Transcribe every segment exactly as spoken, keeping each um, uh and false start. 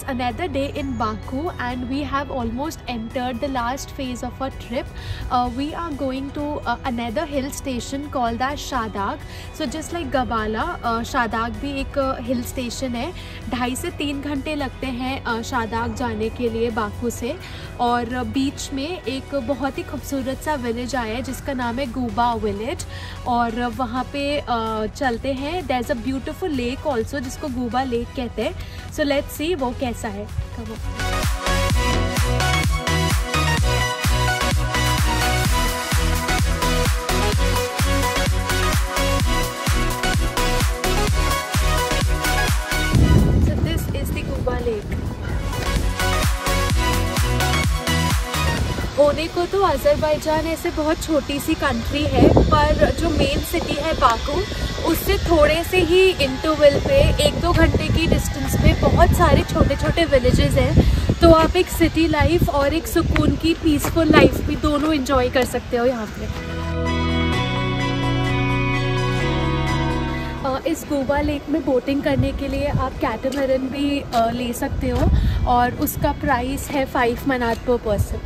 it's another day in Baku and we have almost entered the last phase of our trip. Uh, we are going to uh, another hill station called as Shadag. So just like Gabala, uh, Shadag भी एक hill station है. ढाई से तीन घंटे लगते हैं शादाग जाने के लिए बाकू से. और बीच में एक बहुत ही खूबसूरत सा विलेज आया है जिसका नाम है गुबा विलेज. और वहाँ पे चलते हैं. There is a beautiful lake also जिसको गुबा लेक कहते हैं. सो लेट्स सी वो कैसा है. So this is the Guba Lake. होने को तो अज़रबैजान ऐसे बहुत छोटी सी कंट्री है, पर जो मेन सिटी है बाकू उससे थोड़े से ही इंटरवल पे एक दो घंटे की डिस्टेंस पे बहुत सारे छोटे छोटे विलेजेस हैं. तो आप एक सिटी लाइफ और एक सुकून की पीसफुल लाइफ भी दोनों एंजॉय कर सकते हो यहाँ पे. इस गुबा लेक में बोटिंग करने के लिए आप कैटामरन भी ले सकते हो और उसका प्राइस है फाइव मनात पर पर्सन.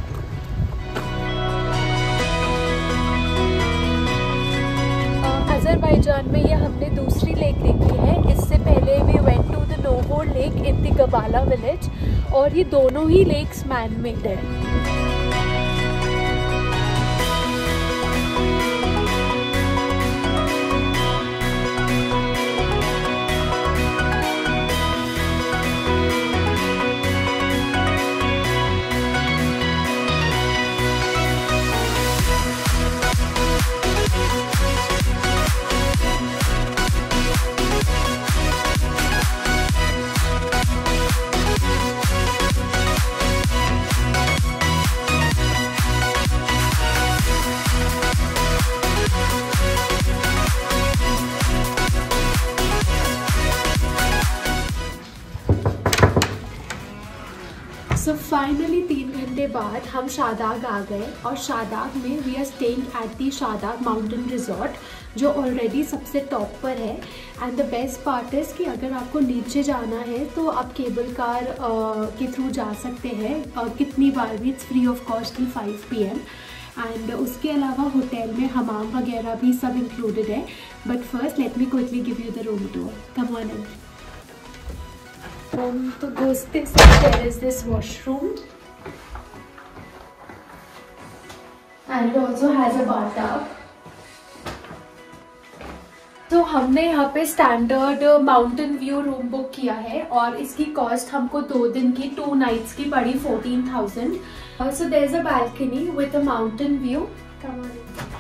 अज़रबैजान में ये हमने दूसरी लेक देखी है. इससे पहले we went to the Nohur lake in the Gabala village और ये दोनों ही लेक्स मैन मेड है. सो फाइनली तीन घंटे बाद हम शादाग आ गए और शादाग में we are staying at the Shahdag mountain resort जो ऑलरेडी सबसे टॉप पर है. And the best part is कि अगर आपको नीचे जाना है तो आप केबल कार uh, के थ्रू जा सकते हैं. uh, कितनी बार भी. It's free of cost till five P M. And उसके अलावा होटल में हमाम वगैरह भी सब इंक्लूडेड है. But first let me quickly give you the room tour. Come on in. Um, तो घुसते से there is this washroom and it also has a bathtub. तो हमने यहाँ पे standard mountain view room book किया है और इसकी कॉस्ट हमको दो दिन की टू नाइट्स की पड़ी fourteen thousand. So there is a balcony with a mountain view. Come on.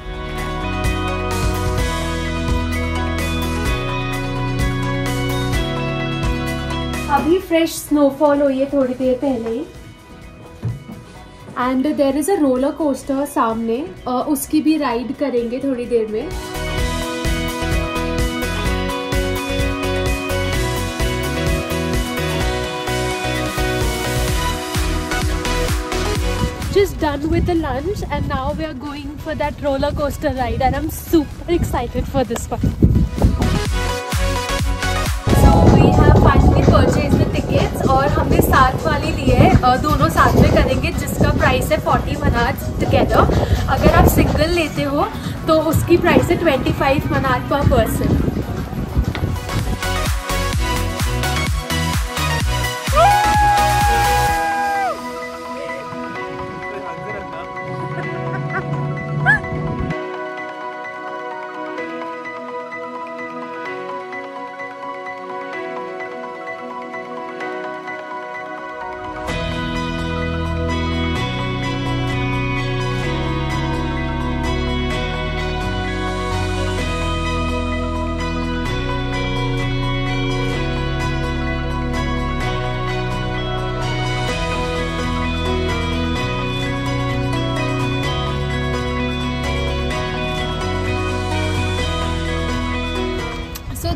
अभी फ्रेश स्नोफॉल हुई है थोड़ी देर पहले ही. And there is a roller coaster सामने. uh, उसकी भी राइड करेंगे थोड़ी देर में. Just done with the lunch and now we are going for that roller coaster ride and I'm super excited for this one. Purchase the tickets और हमने साथ वाली ली है. दोनों साथ में करेंगे जिसका प्राइस है फोर्टी मनात टुगेदर. अगर आप सिंगल लेते हो तो उसकी प्राइस है ट्वेंटी फाइव मनात पर person.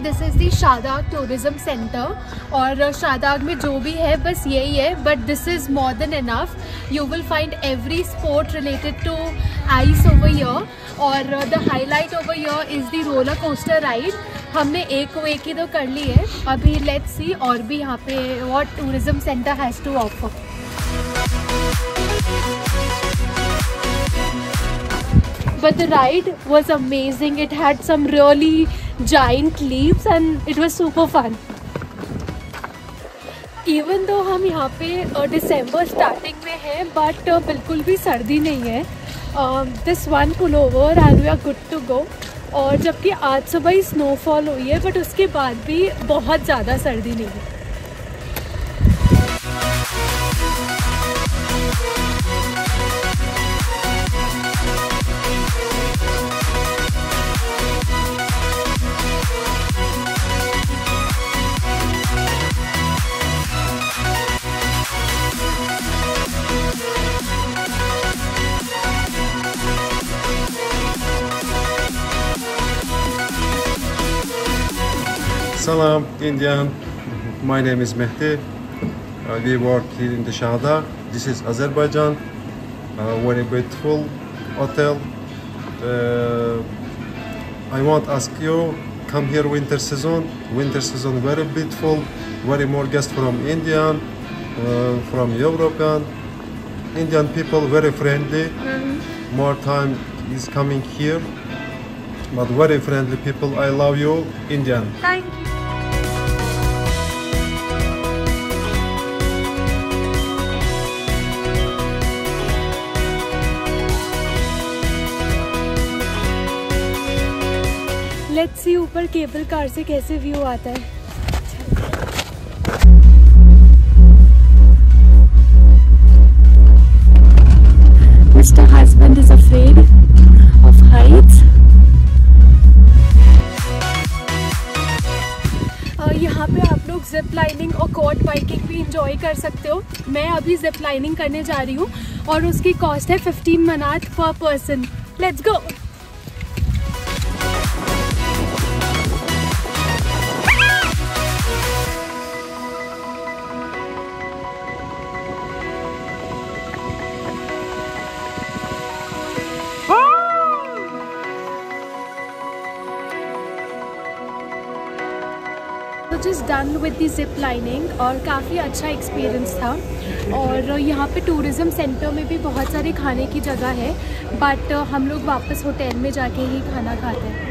This is the Shahdag tourism centre और शादाब में जो भी है बस यही है, but this is more than enough. You will find every sport related to ice over here और the highlight over here is the roller coaster ride. हमने एक वे की तो कर ली है, अभी लेट्स सी और भी यहाँ पे what tourism centre has to offer. But the ride was amazing. It had some really giant leaps and it was super fun. Even though हम यहाँ पे दिसंबर स्टार्टिंग में हैं, बट बिल्कुल भी सर्दी नहीं है. This one pullover and we are good to go. और जबकि आज सुबह ही स्नोफॉल हुई है, बट उसके बाद भी बहुत ज़्यादा सर्दी नहीं है. Salam, Indian. My name is Mehdi. Uh, we work here in the Shahda. This is Azerbaijan. Uh, very beautiful hotel. Uh, I want to ask you, come here winter season. Winter season very beautiful. Very more guests from Indian, uh, from European. Indian people very friendly. Mm-hmm. More time is coming here. But very friendly people. I love you, Indian. Thank you. Let's see ऊपर cable car से कैसे view आता है. Mister Husband is afraid of heights. यहाँ पे आप लोग zip lining और कॉर्ड बाइकिंग भी इंजॉय कर सकते हो. मैं अभी जिप लाइनिंग करने जा रही हूँ और उसकी कॉस्ट है फिफ्टीन मनात पर person. Let's go. Just done with the zip lining और काफ़ी अच्छा एक्सपीरियंस था. और यहाँ पे टूरिज़म सेंटर में भी बहुत सारे खाने की जगह है, बट हम लोग वापस होटल में जाके ही खाना खाते हैं.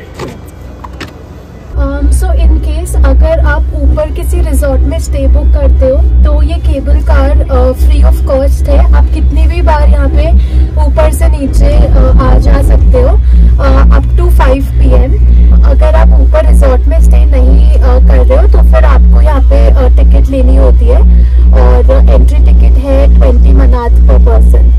सो इन केस अगर आप ऊपर किसी रिजॉर्ट में स्टे बुक करते हो तो ये cable car free of cost है. आप कितनी भी बार यहाँ पे ऊपर से नीचे uh, आ जा सकते हो up to five P M. अगर आप ऊपर रिजॉर्ट में स्टे नहीं uh, कर रहे हो तो फिर आपको यहाँ पे uh, टिकट लेनी होती है और एंट्री uh, टिकट है ट्वेंटी मनात पर पर्सन.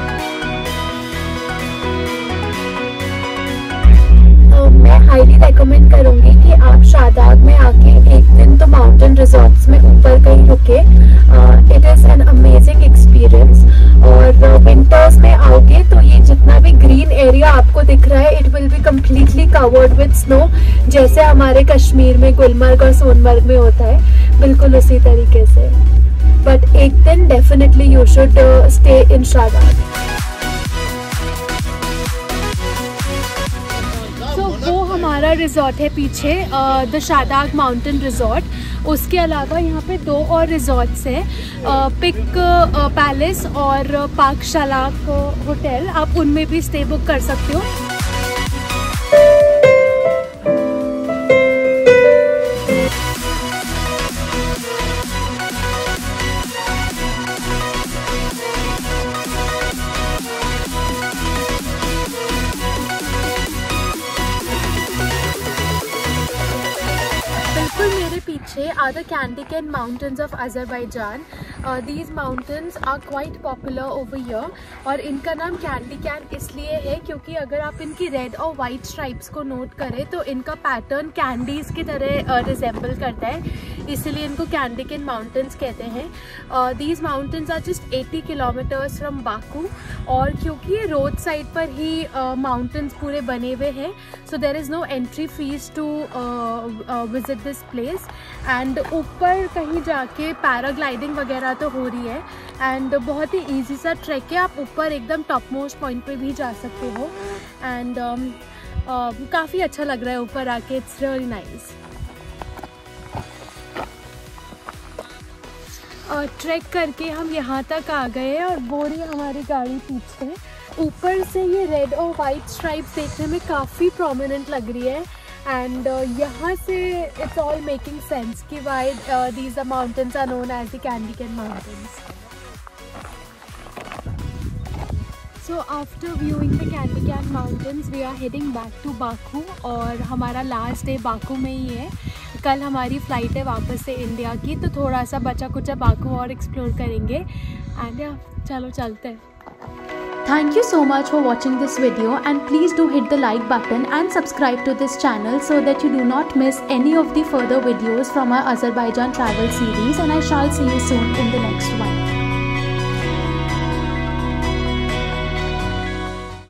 मैं हाईली रेकमेंड करूंगी कि आप शादाब में आके एक दिन तो माउंटेन रिजॉर्ट्स में ऊपर कहीं रुके. It is an amazing experience. और विंटर्स में आओगे तो ये जितना भी ग्रीन एरिया आपको दिख रहा है, it will be completely covered with snow, जैसे हमारे कश्मीर में गुलमर्ग और सोनमर्ग में होता है, बिल्कुल उसी तरीके से. बट एक दिन definitely you should stay in Shahdag. हमारा रिजॉर्ट है पीछे, द शादाब माउंटेन रिजॉर्ट. उसके अलावा यहाँ पे दो और रिजॉर्ट्स हैं, पिक पैलेस और पार्क शालाक होटल. आप उनमें भी स्टे बुक कर सकते हो. मेरे पीछे are the Kandiken mountains of Azerbaijan. uh, these mountains are quite popular over here और इनका नाम Kandiken इसलिए है क्योंकि अगर आप इनकी रेड और वाइट स्ट्राइप्स को नोट करें तो इनका पैटर्न कैंडीज की तरह रिजेंबल uh, करता है. इसीलिए इनको कैंडिकिन माउंटेन्स कहते हैं। These mountains are just eighty kilometers from Baku, और क्योंकि ये रोड साइड पर ही माउंटेन्स uh, पूरे बने हुए हैं, so there is no entry fee to visit this place. And ऊपर कहीं जाके पैराग्लाइडिंग वगैरह तो हो रही है, एंड बहुत ही ईजी सा ट्रैक है। आप ऊपर एकदम टॉप मोस्ट पॉइंट पे भी जा सकते हो, एंड um, uh, काफ़ी अच्छा लग रहा है ऊपर आके। It's really nice. ट्रैक करके हम यहाँ तक आ गए और वो रही हमारी गाड़ी पीछे। ऊपर से ये रेड और वाइट स्ट्राइप्स देखने में काफ़ी प्रोमिनेंट लग रही है, एंड uh, यहाँ से इट्स ऑल मेकिंग सेंस कि why these the mountains are known as the candy cane mountains. So after viewing the candy cane mountains we are heading back to Baku, और हमारा लास्ट डे बाकू में ही है। कल हमारी flight है वापस से इंडिया की, तो थोड़ा सा बचा कुचा बाकू और एक्सप्लोर करेंगे। एंड या चलो चलते हैं। Thank you so much for watching this video, and please do hit the like button and subscribe to this channel so that you do not miss any of the further videos from our Azerbaijan travel series, and I shall see you soon in the next one.